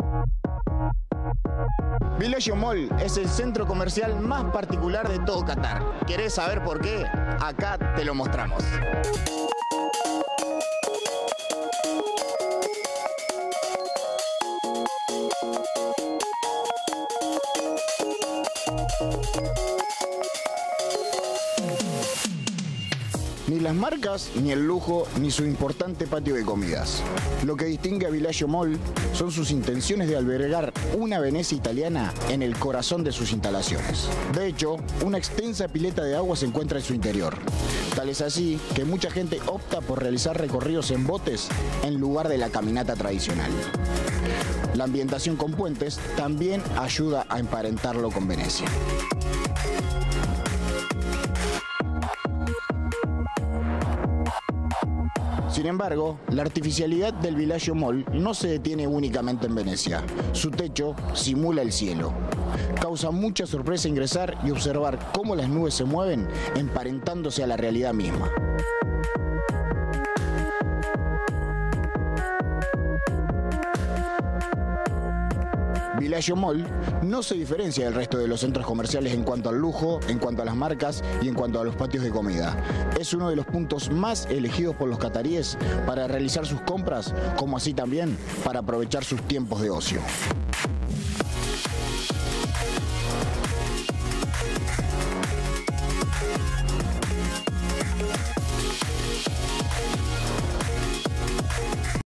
Villaggio Mall es el centro comercial más particular de todo Qatar. ¿Querés saber por qué? Acá te lo mostramos. Ni las marcas, ni el lujo, ni su importante patio de comidas. Lo que distingue a Villaggio Mall son sus intenciones de albergar una Venecia italiana en el corazón de sus instalaciones. De hecho, una extensa pileta de agua se encuentra en su interior. Tal es así que mucha gente opta por realizar recorridos en botes en lugar de la caminata tradicional. La ambientación con puentes también ayuda a emparentarlo con Venecia. Sin embargo, la artificialidad del Villaggio Mall no se detiene únicamente en Venecia. Su techo simula el cielo. Causa mucha sorpresa ingresar y observar cómo las nubes se mueven emparentándose a la realidad misma. Villaggio Mall no se diferencia del resto de los centros comerciales en cuanto al lujo, en cuanto a las marcas y en cuanto a los patios de comida. Es uno de los puntos más elegidos por los cataríes para realizar sus compras, como así también para aprovechar sus tiempos de ocio.